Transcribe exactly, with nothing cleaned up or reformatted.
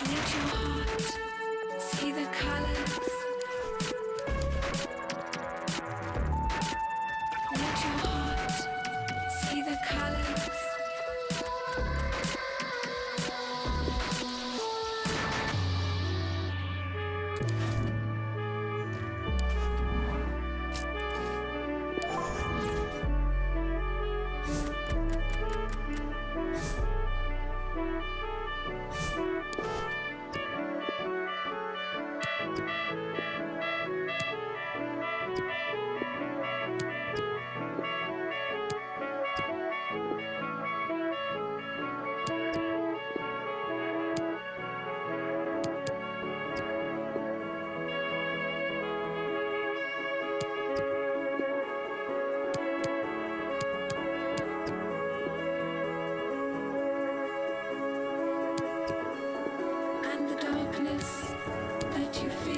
Let your heart see the colors. Let your heart see the colors. And the darkness that you feel.